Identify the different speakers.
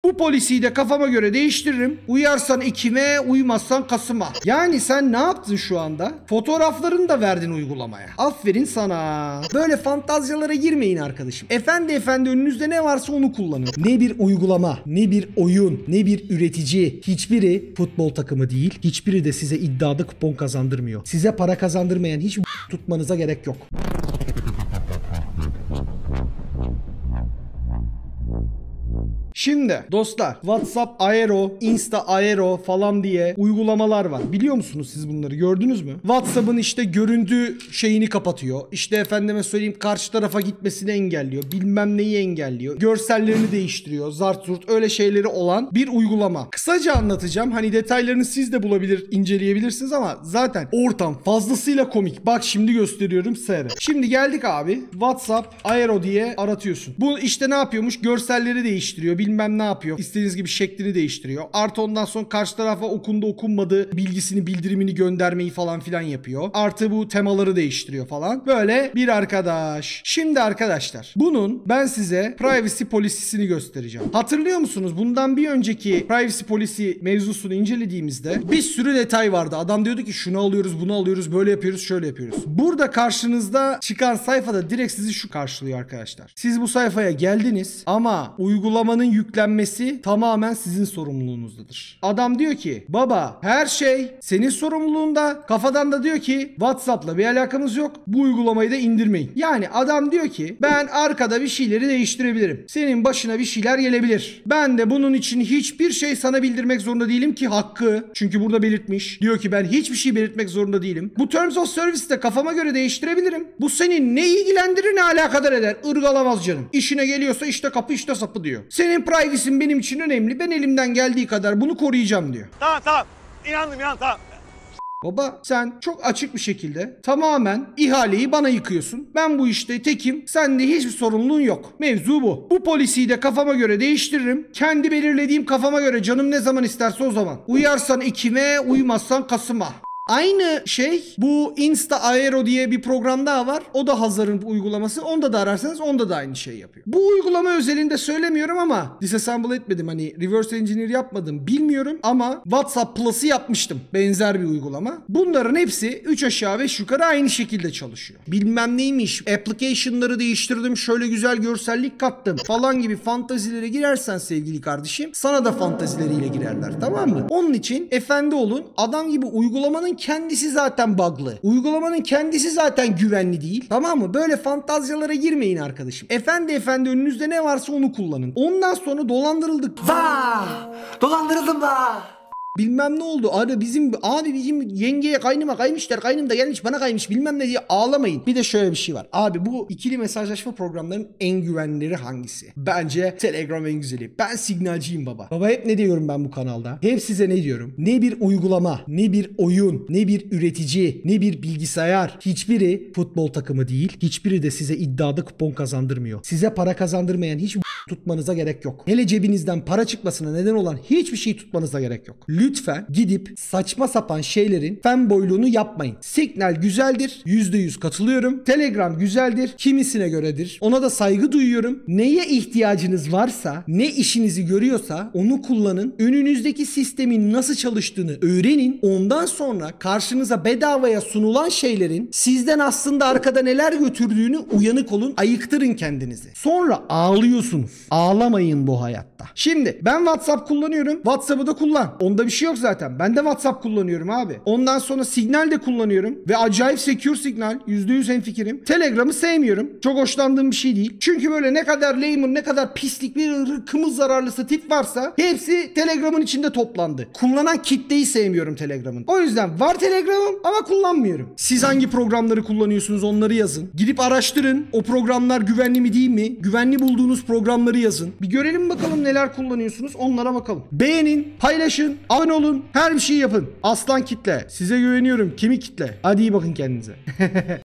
Speaker 1: Bu polisiyi de kafama göre değiştiririm. Uyarsan Ekim'e, uymazsan Kasım'a. Yani sen ne yaptın şu anda? Fotoğraflarını da verdin uygulamaya. Aferin sana. Böyle fantazyalara girmeyin arkadaşım. Efendi önünüzde ne varsa onu kullanın. Ne bir uygulama, ne bir oyun, ne bir üretici. Hiçbiri futbol takımı değil. Hiçbiri de size iddiada kupon kazandırmıyor. Size para kazandırmayan hiç tutmanıza gerek yok. Şimdi dostlar, WhatsApp Aero, Insta Aero falan diye uygulamalar var. Biliyor musunuz siz bunları? Gördünüz mü? WhatsApp'ın işte görüntü şeyini kapatıyor. İşte efendime söyleyeyim karşı tarafa gitmesini engelliyor. Bilmem neyi engelliyor. Görsellerini değiştiriyor. Zart zurt öyle şeyleri olan bir uygulama. Kısaca anlatacağım. Hani detaylarını siz de bulabilir, inceleyebilirsiniz ama zaten ortam fazlasıyla komik. Bak şimdi gösteriyorum seyre. Şimdi geldik abi. WhatsApp Aero diye aratıyorsun. Bu işte ne yapıyormuş? Görselleri değiştiriyor. Bilmem ne yapıyor. İstediğiniz gibi şeklini değiştiriyor. Artı ondan sonra karşı tarafa okundu okunmadı bilgisini bildirimini göndermeyi falan filan yapıyor. Artı bu temaları değiştiriyor falan. Böyle bir arkadaş. Şimdi arkadaşlar bunun ben size privacy policy'sini göstereceğim. Hatırlıyor musunuz? Bundan bir önceki privacy policy mevzusunu incelediğimizde bir sürü detay vardı. Adam diyordu ki şunu alıyoruz, bunu alıyoruz, böyle yapıyoruz, şöyle yapıyoruz. Burada karşınızda çıkan sayfada direkt sizi şu karşılıyor arkadaşlar. Siz bu sayfaya geldiniz ama uygulamanın yüklenmesi tamamen sizin sorumluluğunuzdadır. Adam diyor ki baba her şey senin sorumluluğunda. Kafadan da diyor ki WhatsApp'la bir alakamız yok. Bu uygulamayı da indirmeyin. Yani adam diyor ki ben arkada bir şeyleri değiştirebilirim. Senin başına bir şeyler gelebilir. Ben de bunun için hiçbir şey sana bildirmek zorunda değilim ki hakkı. Çünkü burada belirtmiş. Diyor ki ben hiçbir şey belirtmek zorunda değilim. Bu Terms of Service'i de kafama göre değiştirebilirim. Bu senin ne ilgilendirir ne alakadar eder. Irgalamaz canım. İşine geliyorsa işte kapı işte sapı diyor. Senin privacy'm benim için önemli. Ben elimden geldiği kadar bunu koruyacağım diyor.
Speaker 2: Tamam. İnandım tamam.
Speaker 1: Baba sen çok açık bir şekilde tamamen ihaleyi bana yıkıyorsun. Ben bu işte tekim. Sende hiçbir sorumluluğun yok. Mevzu bu. Bu polisiyi de kafama göre değiştiririm. Kendi belirlediğim kafama göre canım ne zaman isterse o zaman. Uyarsan Ekim'e, uymazsan Kasım'a. Aynı şey bu Insta Aero diye bir program daha var. O da Hazar'ın uygulaması. Onda da ararsanız onda da aynı şey yapıyor. Bu uygulama özelinde söylemiyorum ama disassemble etmedim. Hani reverse engineer yapmadım bilmiyorum ama WhatsApp Plus'ı yapmıştım. Benzer bir uygulama. Bunların hepsi 3 aşağı 5 yukarı aynı şekilde çalışıyor. Bilmem neymiş. Application'ları değiştirdim. Şöyle güzel görsellik kattım falan gibi fantazilere girersen sevgili kardeşim sana da fantazileriyle girerler, tamam mı? Onun için efendi olun. Adam gibi uygulamanın kendisi zaten bug'lı. Uygulamanın kendisi zaten güvenli değil. Tamam mı? Böyle fantazyalara girmeyin arkadaşım. Efendi önünüzde ne varsa onu kullanın. Ondan sonra dolandırıldık.
Speaker 3: Vaa! Dolandırıldım da.
Speaker 1: Bilmem ne oldu. Bizim yengeye kaynıma kaymışlar. Kaynım da gelmiş bana kaymış bilmem ne diye ağlamayın. Bir de şöyle bir şey var. Abi bu ikili mesajlaşma programlarının en güvenlileri hangisi? Bence Telegram en güzeli. Ben signalciyim baba. Baba hep ne diyorum ben bu kanalda? Hep size ne diyorum? Ne bir uygulama, ne bir oyun, ne bir üretici, ne bir bilgisayar. Hiçbiri futbol takımı değil. Hiçbiri de size iddiada kupon kazandırmıyor. Size para kazandırmayan hiç tutmanıza gerek yok. Hele cebinizden para çıkmasına neden olan hiçbir şey tutmanıza gerek yok. Lütfen gidip saçma sapan şeylerin fanboyluğunu yapmayın. Signal güzeldir. %100 katılıyorum. Telegram güzeldir. Kimisine göredir. Ona da saygı duyuyorum. Neye ihtiyacınız varsa, ne işinizi görüyorsa onu kullanın. Önünüzdeki sistemin nasıl çalıştığını öğrenin. Ondan sonra karşınıza bedavaya sunulan şeylerin sizden aslında arkada neler götürdüğünü uyanık olun. Ayıktırın kendinizi. Sonra ağlıyorsunuz. Ağlamayın bu hayatta. Şimdi ben WhatsApp kullanıyorum. WhatsApp'ı da kullan. Onda bir şey yok zaten. Ben de WhatsApp kullanıyorum abi. Ondan sonra Signal de kullanıyorum. Ve acayip secure Signal. %100 hemfikirim. Telegram'ı sevmiyorum. Çok hoşlandığım bir şey değil. Çünkü böyle ne kadar layman, ne kadar pislik bir kımız zararlısı tip varsa hepsi Telegram'ın içinde toplandı. Kullanan kitleyi sevmiyorum Telegram'ın. O yüzden var Telegram'ım ama kullanmıyorum. Siz hangi programları kullanıyorsunuz onları yazın. Gidip araştırın. O programlar güvenli mi değil mi? Güvenli bulduğunuz programları yazın. Bir görelim bakalım neler kullanıyorsunuz. Onlara bakalım. Beğenin, paylaşın, abone olun, her bir şeyi yapın. Aslan kitle. Size güveniyorum. Kemik kitle. Hadi iyi bakın kendinize.